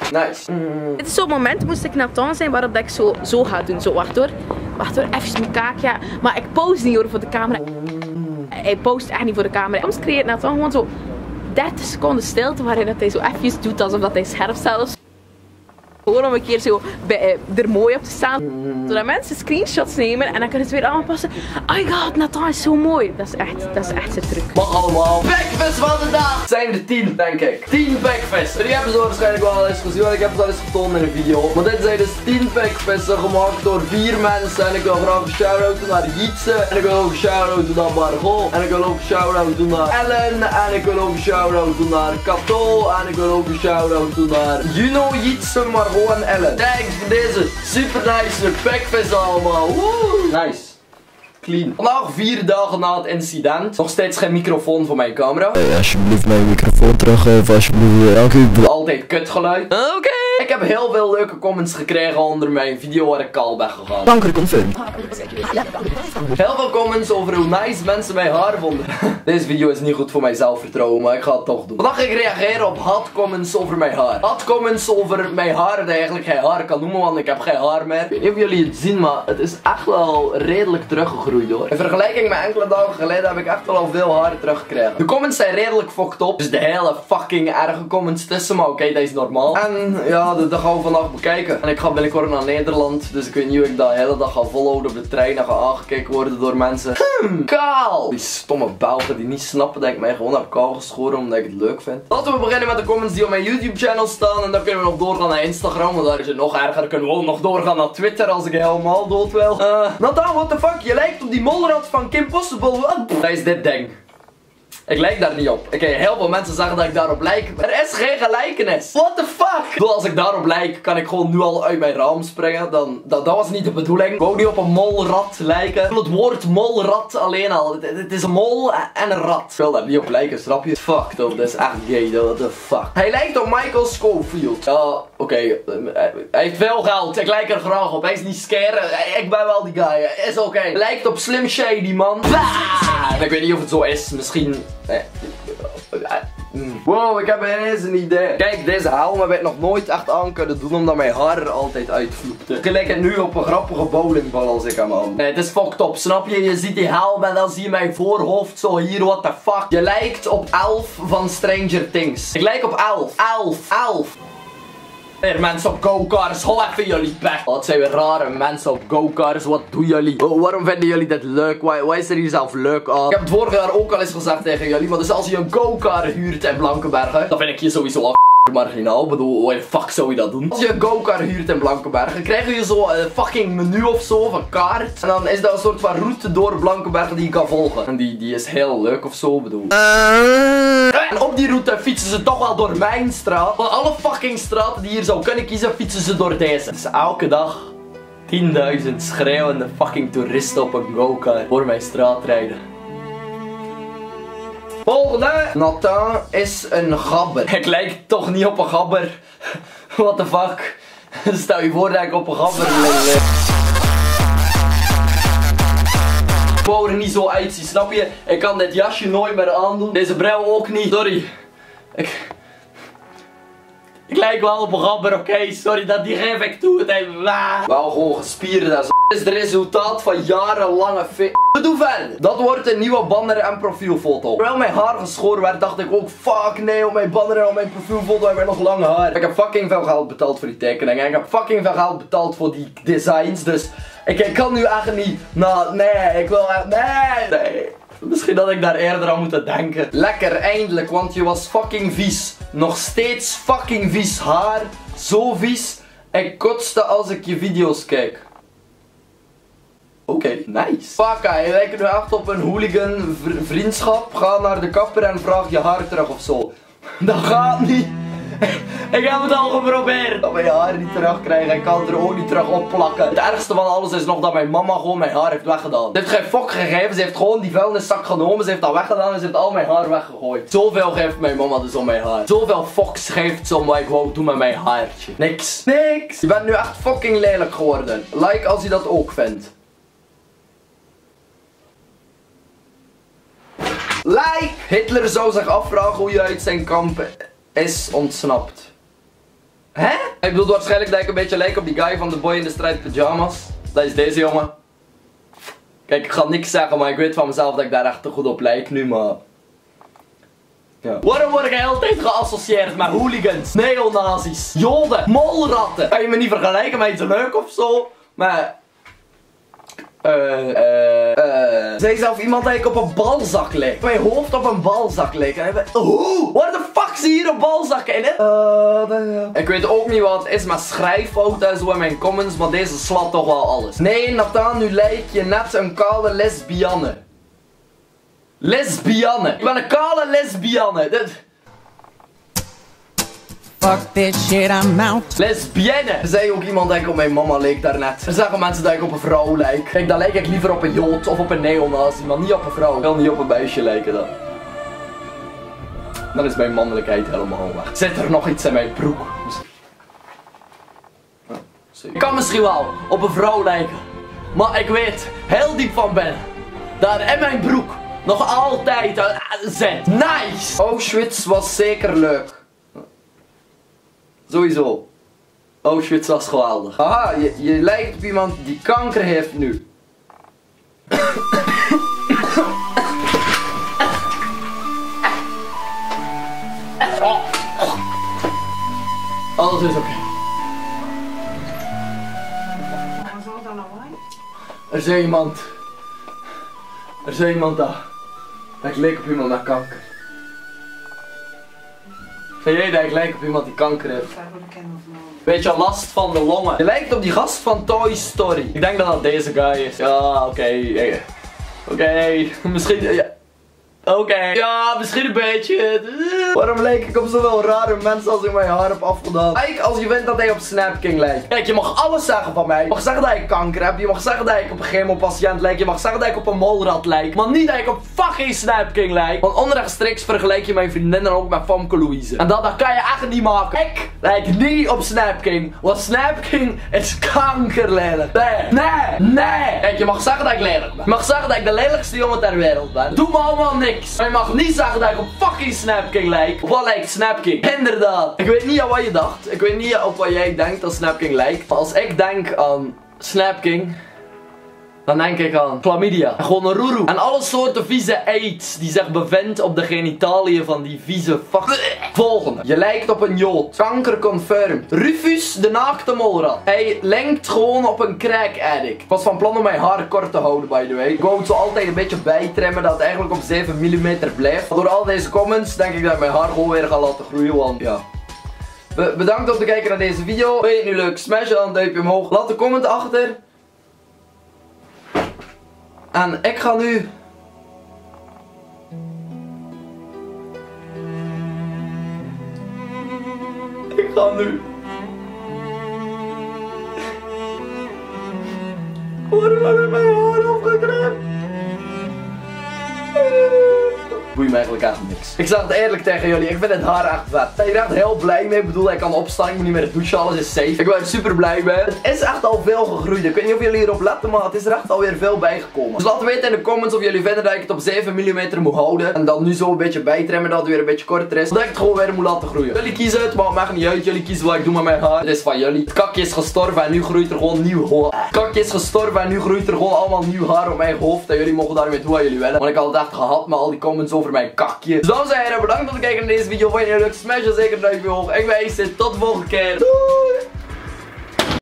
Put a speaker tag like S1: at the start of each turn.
S1: Nice.
S2: Dit is zo'n moment, moest ik Nathan zijn, waarop dat ik zo ga doen. Zo, wacht hoor. Wacht hoor, even mijn kaak, ja. Maar ik pose niet hoor voor de camera. Hij post echt niet voor de camera. Soms creëert Nathan gewoon zo 30 seconden stilte waarin dat hij zo even doet alsof dat hij scherp zelfs. Gewoon om een keer zo er mooi op te staan. Zodat mensen screenshots nemen en dan kunnen ze weer allemaal passen. Oh my god, Nathan is zo mooi. Dat is echt zijn truc.
S1: Maar allemaal. Backfest van de dag zijn er 10, denk ik. 10 backfests. Die hebben ze waarschijnlijk wel eens gezien, want ik heb het al eens getoond in een video. Maar dit zijn dus 10 backfests gemaakt door 4 mensen. En ik wil graag een shout-out doen naar Jitse. En ik wil ook een shout-out doen naar Margot. En ik wil ook een shout-out doen naar Ellen. En ik wil ook een shout-out doen naar Kato. En ik wil ook een shout-out doen naar Juno, Jitse, Margot en Ellen. Thanks voor deze super nice backfest allemaal. Woe! Nice. Clean. Vandaag 4 dagen na het incident. Nog steeds geen microfoon voor mijn camera.
S3: Alsjeblieft mijn microfoon terug, alsjeblieft. Dank u.
S1: Altijd kutgeluid. Oké. Ik heb heel veel leuke comments gekregen onder mijn video waar ik kaal ben gegaan.
S3: Kanker confirm.
S1: Heel veel comments over hoe nice mensen mijn haar vonden. Deze video is niet goed voor mijn zelfvertrouwen, maar ik ga het toch doen. Vandaag ga ik reageren op hatcomments over mijn haar. Hatcomments over mijn haar dat je eigenlijk geen haar kan noemen, want ik heb geen haar meer. Ik weet niet of jullie het zien, maar het is echt wel redelijk teruggegroeid hoor. In vergelijking met enkele dagen geleden heb ik echt wel al veel haar teruggekregen. De comments zijn redelijk fucked up. Dus de hele fucking erge comments tussen, maar oké, dat is normaal. En ja, dat gaan we vandaag bekijken. En ik ga binnenkort naar Nederland, dus ik weet niet hoe ik dat de hele dag ga volhouden op de trein en ga aangekeken worden door mensen. Kaal! Die stomme Belgen die niet snappen dat ik mij gewoon heb kaal geschoren omdat ik het leuk vind. Laten we beginnen met de comments die op mijn YouTube channel staan. En dan kunnen we nog doorgaan naar Instagram, want daar is het nog erger. Dan kunnen we ook nog doorgaan naar Twitter als ik helemaal dood wil. Nathan, what the fuck? Je lijkt op die molrad van Kim Possible. Dat is dit ding. Ik lijk daar niet op. Oké, heel veel mensen zeggen dat ik daarop lijk. Er is geen gelijkenis. What the fuck? Dus als ik daarop lijk, kan ik gewoon nu al uit mijn raam springen. Dat was niet de bedoeling. Ik wou niet op een molrat lijken. Het woord molrat alleen al. Het is een mol en een rat. Ik wil daar niet op lijken, snap je? Fuck, dat is echt gay, what the fuck. Hij lijkt op Michael Scofield. Ja, oké. Hij heeft veel geld. Ik lijk er graag op. Hij is niet scary. Ik ben wel die guy. Is oké. Hij lijkt op Slim Shady, man. Ik weet niet of het zo is. Misschien... Wow, ik heb ineens een idee. Kijk, deze helm heb ik nog nooit echt aan kunnen doen omdat mijn haar er altijd uitvloepte. Ik lijk het nu op een grappige bowlingbal als ik hem aan. Nee, het is fucked up, snap je? Je ziet die helm en dan zie je mijn voorhoofd zo hier, what the fuck. Je lijkt op Elf van Stranger Things. Ik lijk op Elf. Elf. Weer mensen op go-karts, hou even jullie bek. Wat zijn weer rare mensen op go-karts, wat doen jullie? Oh, waarom vinden jullie dit leuk? Wat is er hier zelf leuk aan? Ik heb het vorige jaar ook al eens gezegd tegen jullie, maar dus als je een go-kart huurt in Blankenbergen, dan vind ik je sowieso marginaal. Ik bedoel, hoe de fuck zou je dat doen? Als je een go-kart huurt in Blankenbergen, krijg je zo een fucking menu of zo, of een kaart. En dan is dat een soort van route door Blankenbergen die je kan volgen. En die is heel leuk of zo, bedoel. En op die route fietsen ze toch wel door mijn straat. Van alle fucking straten die hier zou kunnen kiezen, fietsen ze door deze. Dus elke dag 10.000 schreeuwende fucking toeristen op een go-kart voor mijn straat rijden. Volgende! Nathan is een gabber. Ik lijk toch niet op een gabber. What the fuck? Stel je voor dat ik op een gabber lijk. Ik wou er niet zo uitzien, snap je? Ik kan dit jasje nooit meer aandoen. Deze bril ook niet. Sorry. Ik lijk wel op een gabber, oké? Sorry, die geef ik toe. Het heeft wel gewoon gespierd. Dat is het resultaat van jarenlange fit. We doen verder. Dat wordt een nieuwe banner en profielfoto. Terwijl mijn haar geschoren werd, dacht ik ook, fuck nee, op mijn banner en op mijn profielfoto hebben we nog lang haar. Ik heb fucking veel geld betaald voor die tekeningen. En ik heb fucking veel geld betaald voor die designs. Dus ik kan nu echt niet. Nou, nee, ik wil echt. Nee. Misschien dat ik daar eerder aan moeten denken. Lekker, eindelijk, want je was fucking vies. Nog steeds fucking vies haar. Zo vies. Ik kotste als ik je video's kijk. Oké, nice. Fuck, je lijkt nu echt op een hooligan vriendschap. Ga naar de kapper en vraag je haar terug of zo. Dat gaat niet. Ik heb het al geprobeerd. Dat we je haar niet terugkrijgen. Ik kan het er ook niet terug opplakken. Het ergste van alles is nog dat mijn mama gewoon mijn haar heeft weggedaan. Ze heeft geen fok gegeven. Ze heeft gewoon die vuilniszak genomen. Ze heeft dat weggedaan en ze heeft al mijn haar weggegooid. Zoveel geeft mijn mama dus om mijn haar. Zoveel foks geeft ze om wat ik wou doen met mijn haartje. Niks. Je bent nu echt fucking lelijk geworden. Like als je dat ook vindt. Like! Hitler zou zich afvragen hoe je uit zijn kamp is ontsnapt. Hè? Ik bedoel waarschijnlijk dat ik een beetje lijk op die guy van The Boy in the Striped Pyjamas. Dat is deze jongen. Kijk, ik ga niks zeggen, maar ik weet van mezelf dat ik daar echt te goed op lijk nu, maar... Ja. Waarom word ik de hele tijd geassocieerd met hooligans, neonazis, joden, molratten? Kan je me niet vergelijken met iets leuk of zo? Maar... Zei zelf iemand dat ik op een balzak lijk. Mijn hoofd op een balzak lijk. Hoe? Waar de fuck zie je hier een balzak in, hè? Ik weet ook niet wat het is met schrijffouten en zo in mijn comments, maar deze slaat toch wel alles. Nee, Nathan, nu lijk je net een kale lesbianne. Lesbianne. Ik ben een kale lesbianne.
S4: Fuck this shit, I'm out.
S1: Lesbienne. Er zei ook iemand dat ik op mijn mama leek daarnet. Er zeggen mensen dat ik op een vrouw lijk. Kijk, dan lijk ik liever op een jood of op een neonazi, maar niet op een vrouw. Ik wil niet op een meisje lijken dan. Dan is mijn mannelijkheid helemaal weg. Zit er nog iets in mijn broek? Ik kan misschien wel op een vrouw lijken. Maar ik weet heel diep van binnen dat in mijn broek nog altijd zit. Nice! Auschwitz was zeker leuk. Sowieso. Auschwitz was geweldig. Aha, je lijkt op iemand die kanker heeft nu. Alles is oké. Er zei iemand dat ik leek op iemand met kanker. Vind jij dat ik lijk op iemand die kanker heeft? Beetje last van de longen. Je lijkt op die gast van Toy Story. Ik denk dat dat deze guy is. Ja, oké. Misschien... Ja. Oké. Ja, misschien een beetje. Waarom lijk ik op zoveel rare mensen als ik mijn haar heb afgedaan? Kijk, als je vindt dat hij op Snap King lijkt. Kijk, je mag alles zeggen van mij. Je mag zeggen dat ik kanker heb. Je mag zeggen dat ik op een chemopatiënt lijk. Je mag zeggen dat ik op een molrat lijk. Maar niet dat ik op fucking Snap King lijk. Want onrechtstreeks vergelijk je mijn vriendin dan ook met Famke Louise. En dat kan je echt niet maken. Ik lijk niet op Snap King. Want Snap King is kankerlelijk. Nee. Kijk, je mag zeggen dat ik lelijk ben. Je mag zeggen dat ik de lelijkste jongen ter wereld ben. Doe me allemaal niks. Maar je mag niet zeggen dat ik op fucking Snap King lijk. Op wat lijkt Snap King? Inderdaad. Ik weet niet aan wat je dacht. Ik weet niet op wat jij denkt dat Snap King lijkt. Maar als ik denk aan Snap King, dan denk ik aan chlamydia, gonorrhoe en alle soorten vieze aids die zich bevindt op de genitaliën van die vieze fuck. Volgende. Je lijkt op een jood. Kanker confirmed. Rufus de naakte molrat. Hij lijkt gewoon op een crack addict. Ik was van plan om mijn haar kort te houden, by the way. Ik wou het zo altijd een beetje bijtrimmen dat het eigenlijk op 7 mm blijft. Door al deze comments denk ik dat ik mijn haar gewoon weer ga laten groeien, want ja. Bedankt om te kijken naar deze video. Vind je het nu leuk? Smash dan een duimpje omhoog. Laat een comment achter. En ik ga nu... Waarom heb ik mijn haar afgeknipt? Boeit me eigenlijk echt niks. Ik zeg het eerlijk tegen jullie, ik vind het haar echt vet. Ik ben hier echt heel blij mee. Ik bedoel, ik kan opstaan, ik moet niet meer douchen, alles is safe. Ik ben er super blij mee. Het is echt al veel gegroeid. Ik weet niet of jullie hierop letten, maar het is er echt alweer veel bijgekomen. Dus laat weten in de comments of jullie vinden dat ik het op 7 mm moet houden. En dan nu zo een beetje bijtrimmen dat het weer een beetje korter is. Zodat ik het gewoon weer moet laten groeien. Jullie kiezen het, maar het maakt niet uit. Jullie kiezen wat ik doe met mijn haar. Het is van jullie. Het kakje is gestorven en nu groeit er gewoon nieuw haar. Het kakje is gestorven en nu groeit er gewoon allemaal nieuw haar op mijn hoofd. En jullie mogen daarmee doen wat jullie willen. Want ik had het echt gehad met al die comments over mijn kakje. Dus dames en heren, bedankt voor het kijken naar deze video. Vond je het leuk? Smash dan zeker een duimpje omhoog. Ik ben Ace, tot de volgende keer. Doei!